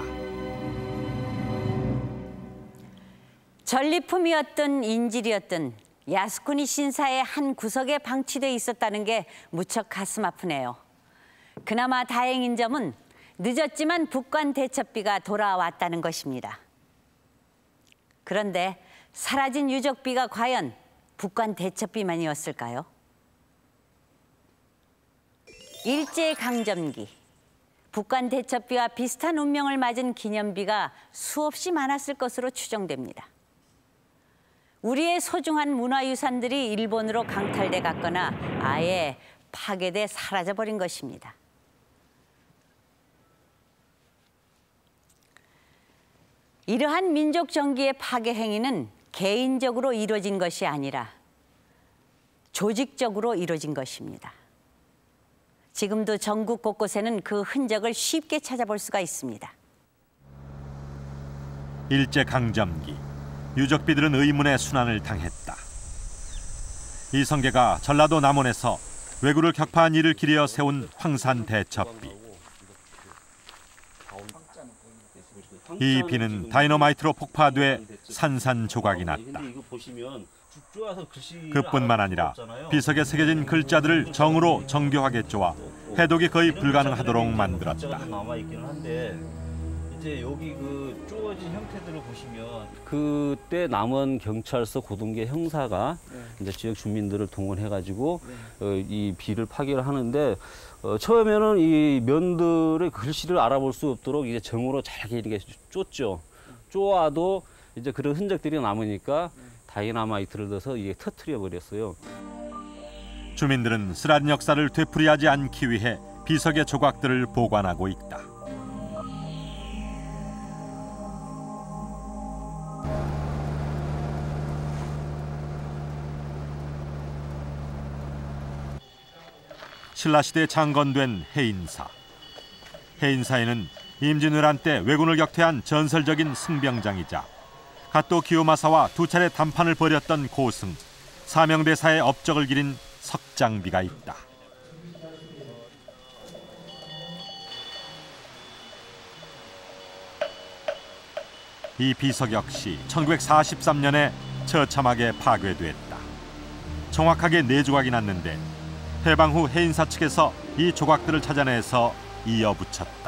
전리품이었든 인질이었든 야스쿠니 신사의 한 구석에 방치돼 있었다는 게 무척 가슴 아프네요. 그나마 다행인 점은 늦었지만 북관 대첩비가 돌아왔다는 것입니다. 그런데 사라진 유적비가 과연 북관 대첩비만이었을까요? 일제강점기, 북관 대첩비와 비슷한 운명을 맞은 기념비가 수없이 많았을 것으로 추정됩니다. 우리의 소중한 문화유산들이 일본으로 강탈돼 갔거나 아예 파괴돼 사라져버린 것입니다. 이러한 민족 정기의 파괴 행위는 개인적으로 이루어진 것이 아니라 조직적으로 이루어진 것입니다. 지금도 전국 곳곳에는 그 흔적을 쉽게 찾아볼 수가 있습니다. 일제강점기, 유적비들은 의문의 순환을 당했다. 이성계가 전라도 남원에서 왜구를 격파한 이를 기리어 세운 황산 대첩비. 이 비는 다이너마이트로 폭파돼 산산조각이 났다. 그뿐만 아니라 비석에 새겨진 글자들을 정으로 정교하게 쪼아 해독이 거의 불가능하도록 만들었다. 이제 여기 그 쪼어진 형태들을 보시면 그때 남원 경찰서 고등계 형사가 네. 이제 지역 주민들을 동원해가지고 네. 어, 이 비를 파괴를 하는데 어, 처음에는 이 면들의 글씨를 알아볼 수 없도록 이제 정으로 잘게 이렇게 쫓죠. 쪼아도 이제 그런 흔적들이 남으니까 네. 다이너마이트를 넣어서 이게 터트려 버렸어요. 주민들은 쓰라린 역사를 되풀이하지 않기 위해 비석의 조각들을 보관하고 있다. 신라시대 창건된 해인사. 해인사에는 임진왜란 때 왜군을 격퇴한 전설적인 승병장이자 갓도 기요마사와 두 차례 담판을 벌였던 고승, 사명대사의 업적을 기린 석장비가 있다. 이 비석 역시 천구백사십삼 년에 처참하게 파괴됐다. 정확하게 네 조각이 났는데 해방 후 해인사 측에서 이 조각들을 찾아내서 이어붙였다.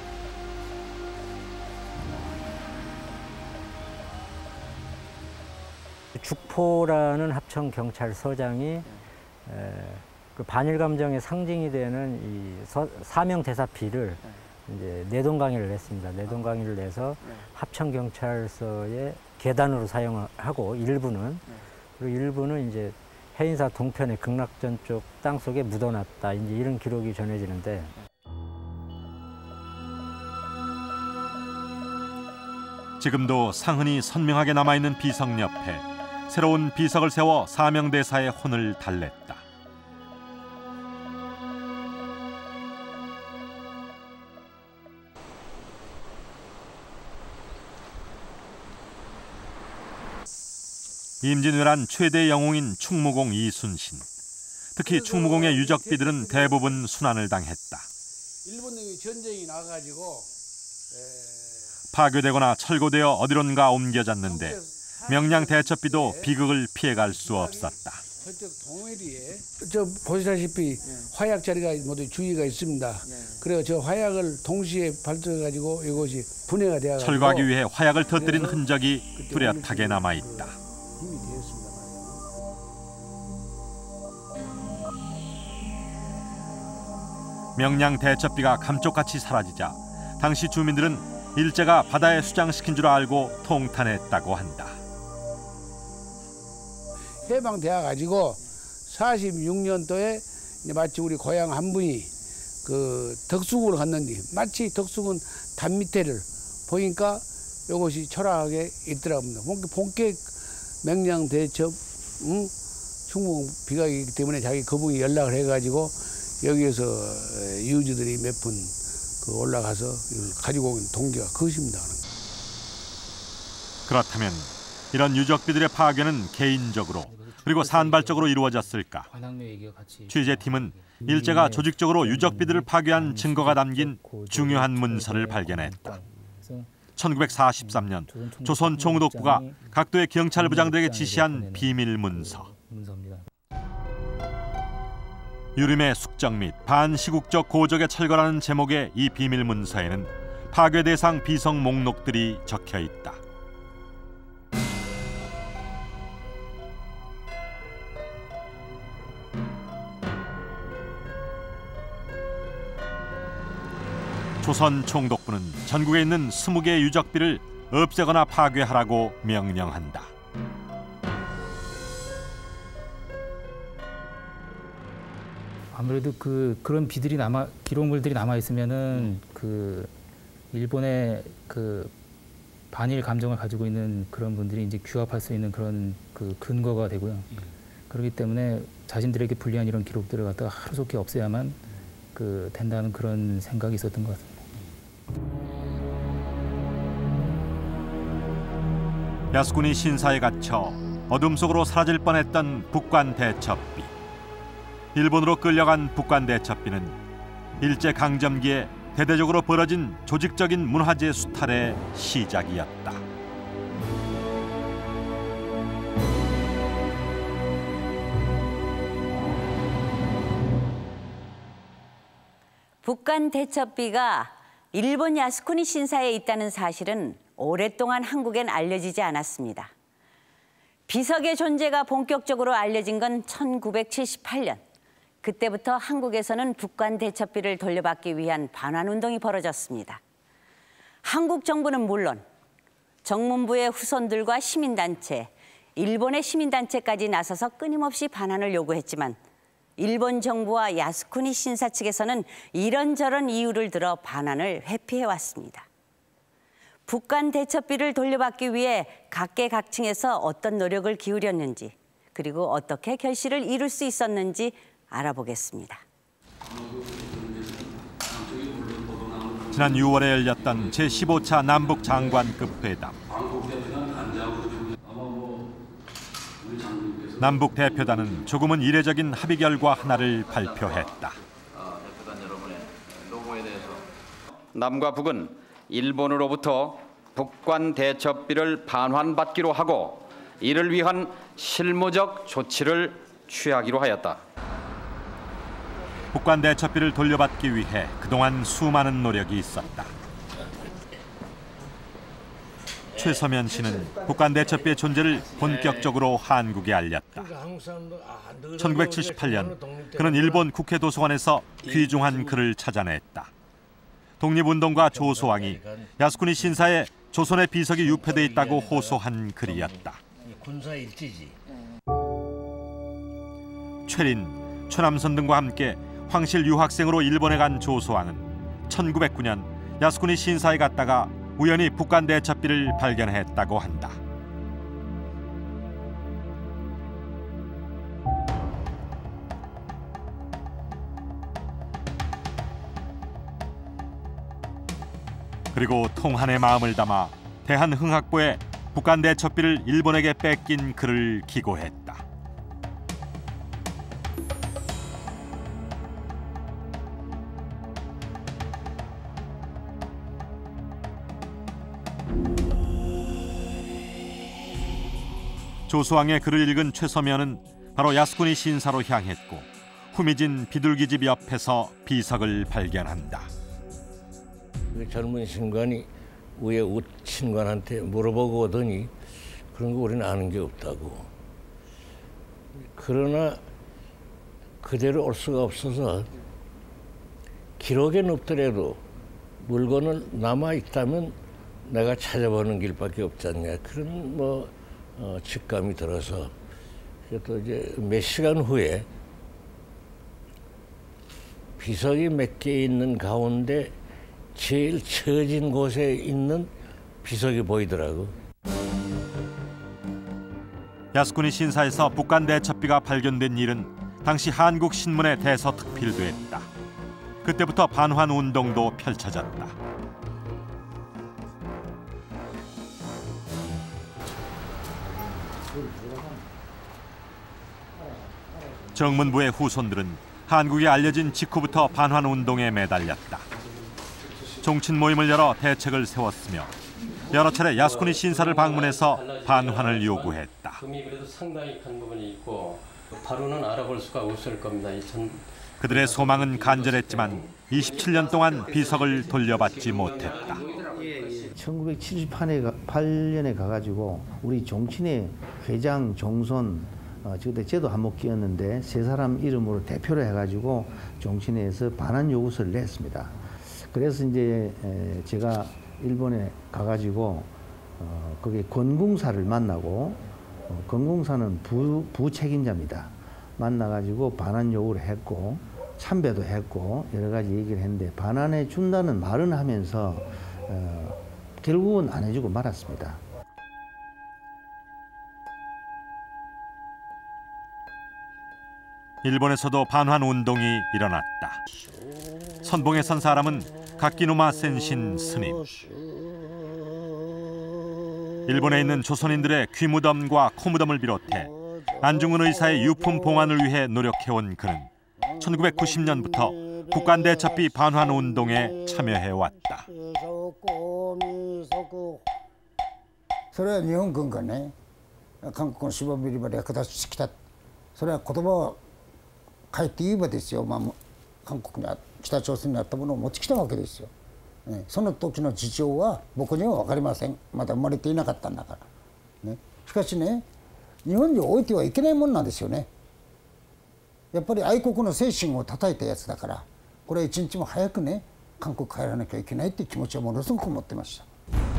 죽포라는 합천 경찰서장이 그 반일 감정의 상징이 되는 이 서, 사명 대사피를 이제 내동 강의를 냈습니다. 내동 강의를 내서 합천 경찰서의 계단으로 사용하고 일부는 그리고 일부는 이제 해인사 동편의 극락전 쪽 땅 속에 묻어놨다. 이제 이런 기록이 전해지는데. 지금도 상흔이 선명하게 남아있는 비석 옆에 새로운 비석을 세워 사명대사의 혼을 달랬다. 임진왜란 최대 영웅인 충무공 이순신. 특히 충무공의 유적비들은 대부분 순환을 당했다. 일본이 전쟁이 나가지고 파괴되거나 철거되어 어디론가 옮겨졌는데 명량 대첩비도 비극을 피해갈 수 없었다. 저쪽 동해리에 저 보시다시피 화약 자리가 모두 주위가 있습니다. 그래서 저 화약을 동시에 발전해가지고 이것이 분해가 되어 철거하기 위해 화약을 터뜨린 흔적이 뚜렷하게 남아 있다. 힘이 되었습니다. 명량 대첩비가 감쪽같이 사라지자 당시 주민들은 일제가 바다에 수장시킨 줄 알고 통탄했다고 한다. 해방되어 가지고 사십육 년도에 마치 우리 고향 한 분이 그 덕수궁을 갔는데 마치 덕수궁 담 밑에를 보니까 이것이 초라하게 있더라고요. 본격 명량 대첩 응? 충무공 비각이기 때문에 자기 거북이 연락을 해가지고 여기에서 유주들이 몇 분 그 올라가서 이걸 가지고 온 동기가 그것입니다. 그렇다면 이런 유적비들의 파괴는 개인적으로 그리고 산발적으로 이루어졌을까? 취재팀은 일제가 조직적으로 유적비들을 파괴한 증거가 담긴 중요한 문서를 발견했다. 천구백사십삼 년 조선 총독부가 각도의 경찰부장들에게 지시한 비밀 문서. 유림의 숙적 및 반시국적 고적에 철거라는 제목의 이 비밀 문서에는 파괴 대상 비석 목록들이 적혀 있다. 조선 총독부는 전국에 있는 스무 개의 유적비를 없애거나 파괴하라고 명령한다. 아무래도 그 그런 비들이 남아 기록물들이 남아 있으면은 그 일본의 그 반일 감정을 가지고 있는 그런 분들이 이제 규합할 수 있는 그런 그 근거가 되고요. 그렇기 때문에 자신들에게 불리한 이런 기록들을 갖다가 하루속히 없애야만 그 된다는 그런 생각이 있었던 것 같습니다. 야스쿠니 신사에 갇혀 어둠 속으로 사라질 뻔했던 북관 대첩비. 일본으로 끌려간 북관 대첩비는 일제 강점기에 대대적으로 벌어진 조직적인 문화재 수탈의 시작이었다. 북관 대첩비가 일본 야스쿠니 신사에 있다는 사실은 오랫동안 한국엔 알려지지 않았습니다. 비석의 존재가 본격적으로 알려진 건 천구백칠십팔 년. 그때부터 한국에서는 북관 대첩비를 돌려받기 위한 반환운동이 벌어졌습니다. 한국 정부는 물론 정문부의 후손들과 시민단체, 일본의 시민단체까지 나서서 끊임없이 반환을 요구했지만 일본 정부와 야스쿠니 신사 측에서는 이런저런 이유를 들어 반환을 회피해왔습니다. 북관 대첩비를 돌려받기 위해 각계각층에서 어떤 노력을 기울였는지 그리고 어떻게 결실을 이룰 수 있었는지 알아보겠습니다. 지난 유월에 열렸던 제십오 차 남북 장관급 회담. 남북 대표단은 조금은 이례적인 합의 결과 하나를 발표했다. 남과 북은 일본으로부터 북관 대첩비를 반환받기로 하고 이를 위한 실무적 조치를 취하기로 하였다. 북관 대첩비를 돌려받기 위해 그동안 수많은 노력이 있었다. 최서면 씨는 북관 대첩비의 존재를 본격적으로 한국에 알렸다. 천구백칠십팔 년 그는 일본 국회 도서관에서 귀중한 글을 찾아냈다. 독립운동가 조소왕이 야스쿠니 신사에 조선의 비석이 유폐돼 있다고 호소한 글이었다. 최린, 최남선 등과 함께 황실 유학생으로 일본에 간 조소왕은 천구백구 년 야스쿠니 신사에 갔다가 우연히 북관 대첩비를 발견했다고 한다. 그리고 통한의 마음을 담아 대한흥학부에 북관 대첩비를 일본에게 뺏긴 글을 기고했다. 조소왕의 글을 읽은 최서면은 바로 야스쿠니 신사로 향했고 후미진 비둘기집 옆에서 비석을 발견한다. 그 젊은 신관이 위에 웃 신관한테 물어보고 오더니 그런 거 우리는 아는 게 없다고. 그러나 그대로 올 수가 없어서 기록에는 없더라도 물건은 남아있다면 내가 찾아보는 길밖에 없지 않냐. 그런 뭐 어, 직감이 들어서 또 이제 몇 시간 후에 비석이 몇 개 있는 가운데 제일 처진 곳에 있는 비석이 보이더라고. 야스쿠니 신사에서 북관 대첩비가 발견된 일은 당시 한국 신문에 대서특필됐다. 그때부터 반환 운동도 펼쳐졌다. 정문부의 후손들은 한국에 알려진 직후부터 반환운동에 매달렸다. 종친 모임을 열어 대책을 세웠으며 여러 차례 야스쿠니 신사를 방문해서 반환을 요구했다. 금이 그래도 상당히 큰 부분이 있고 바로는 알아볼 수가 없을 겁니다. 그들의 소망은 간절했지만 이십칠 년 동안 비석을 돌려받지 못했다. 천구백칠십팔 년에 가가지고 우리 종친회 회장, 종손, 어, 그때 제도 한몫 끼었는데 세 사람 이름으로 대표를 해가지고 종친회에서 반환 요구서를 냈습니다. 그래서 이제 에, 제가 일본에 가가지고 어, 거기 건궁사를 만나고 어, 건궁사는 부, 부책임자입니다. 만나가지고 반환 요구를 했고 참배도 했고 여러 가지 얘기를 했는데 반환해 준다는 말은 하면서 어, 결국은 안 해주고 말았습니다. 일본에서도 반환 운동이 일어났다. 선봉에 선 사람은 가키노마 센신 스님. 일본에 있는 조선인들의 귀무덤과 코무덤을 비롯해 안중근 의사의 유품 봉안을 위해 노력해온 그는 천구백구십 년부터 북한 대첩비 반환 운동에 참여해왔다. それは日本軍がね、韓国の芝ビリまで役立ちてきた。それは言葉を書いて言えばですよ、まあ、韓国に北朝鮮にあったものを持ってきたわけですよ。ね、その時の事情は僕には分かりません。まだ生まれていなかったんだから。ね、しかしね、日本に置いてはいけないもんなんですよね。やっぱり愛国の精神を叩いたやつだから、これは一日も早くね、韓国帰らなきゃいけないっていう気持ちはものすごく持ってました。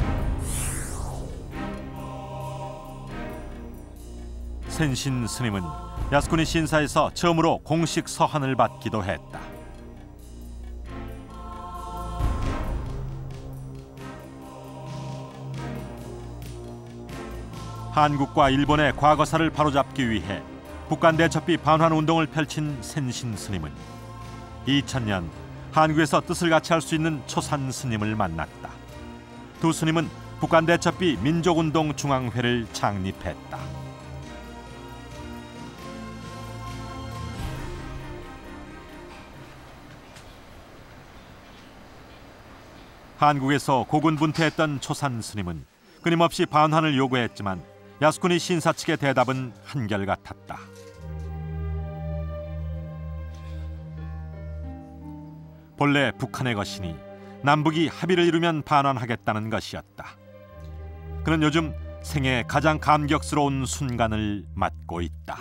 센신 스님은 야스쿠니 신사에서 처음으로 공식 서한을 받기도 했다. 한국과 일본의 과거사를 바로잡기 위해 북한 대첩비 반환 운동을 펼친 센신 스님은 이천 년 한국에서 뜻을 같이 할 수 있는 초산 스님을 만났다. 두 스님은 북한 대첩비 민족운동 중앙회를 창립했다. 한국에서 고군분투했던 초산 스님은 끊임없이 반환을 요구했지만 야스쿠니 신사 측의 대답은 한결같았다. 본래 북한의 것이니 남북이 합의를 이루면 반환하겠다는 것이었다. 그는 요즘 생애 가장 감격스러운 순간을 맞고 있다.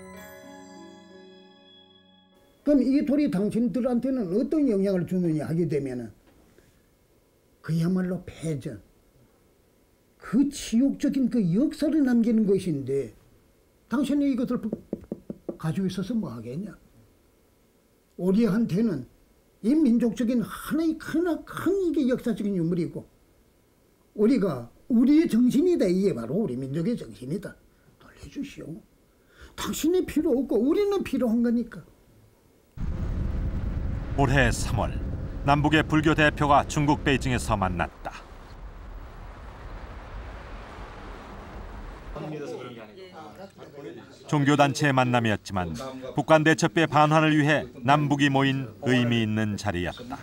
그럼 이 돌이 당신들한테는 어떤 영향을 주느냐 하게 되면은 그야말로 패전, 그 치욕적인 그 역사를 남기는 것인데 당신이 이것을 가지고 있어서 뭐 하겠냐? 우리한테는 이 민족적인 하나의 큰, 큰 이게 역사적인 유물이고 우리가 우리의 정신이다. 이게 바로 우리 민족의 정신이다. 돌려주시오. 당신이 필요 없고 우리는 필요한 거니까. 올해 삼월 남북의 불교 대표가 중국 베이징에서 만났다. 종교단체의 만남이었지만 북한 대첩비의 반환을 위해 남북이 모인 의미 있는 자리였다.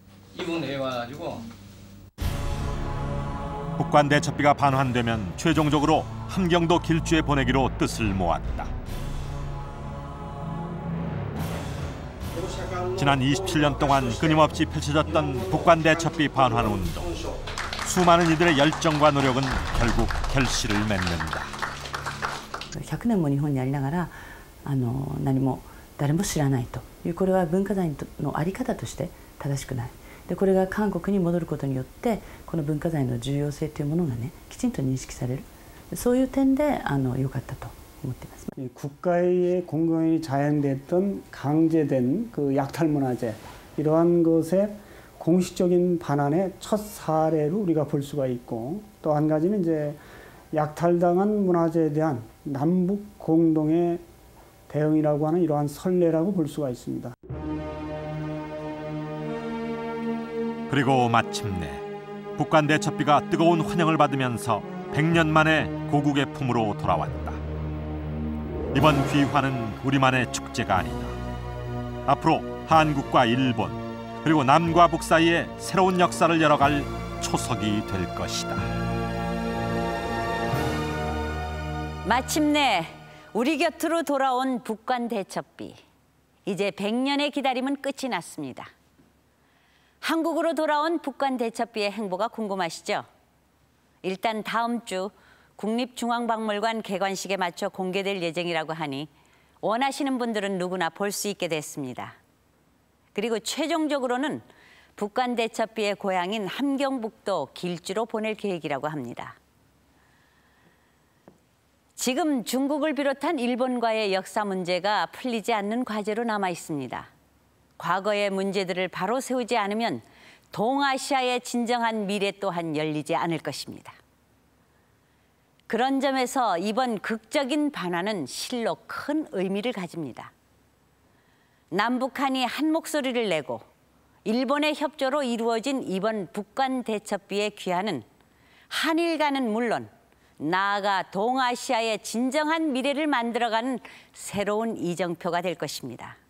북한 대첩비가 반환되면 최종적으로 함경도 길주에 보내기로 뜻을 모았다. 지난 이십칠 년 동안 끊임없이 펼쳐졌던 북한 대첩비 반환 운동. 수많은 이들의 열정과 노력은 결국 결실을 맺는다. ひゃくねんも日本にありながらあの何も誰も知らないというこれは文化財の在り方として正しくないでこれが韓国に戻ることによってこの文化財の重要性というものがねきちんと認識されるそういう点であの良かったと思っています。 국가에 공공연히 자행됐던 강제된 그 약탈 문화재 이러한 것의 공식적인 반환의 첫 사례로 우리가 볼 수가 있고 또 한 가지는 이제 약탈당한 문화재에 대한 남북 공동의 대응이라고 하는 이러한 선례라고 볼 수가 있습니다. 그리고 마침내 북한 대첩비가 뜨거운 환영을 받으면서 백 년 만에 고국의 품으로 돌아왔다. 이번 귀환은 우리만의 축제가 아니다. 앞으로 한국과 일본 그리고 남과 북 사이에 새로운 역사를 열어갈 초석이 될 것이다. 마침내 우리 곁으로 돌아온 북관 대첩비. 이제 백 년의 기다림은 끝이 났습니다. 한국으로 돌아온 북관 대첩비의 행보가 궁금하시죠? 일단 다음 주 국립중앙박물관 개관식에 맞춰 공개될 예정이라고 하니 원하시는 분들은 누구나 볼 수 있게 됐습니다. 그리고 최종적으로는 북관 대첩비의 고향인 함경북도 길주로 보낼 계획이라고 합니다. 지금 중국을 비롯한 일본과의 역사 문제가 풀리지 않는 과제로 남아 있습니다. 과거의 문제들을 바로 세우지 않으면 동아시아의 진정한 미래 또한 열리지 않을 것입니다. 그런 점에서 이번 극적인 반환은 실로 큰 의미를 가집니다. 남북한이 한 목소리를 내고 일본의 협조로 이루어진 이번 북관 대첩비의 귀환은 한일 간은 물론 나아가 동아시아의 진정한 미래를 만들어가는 새로운 이정표가 될 것입니다.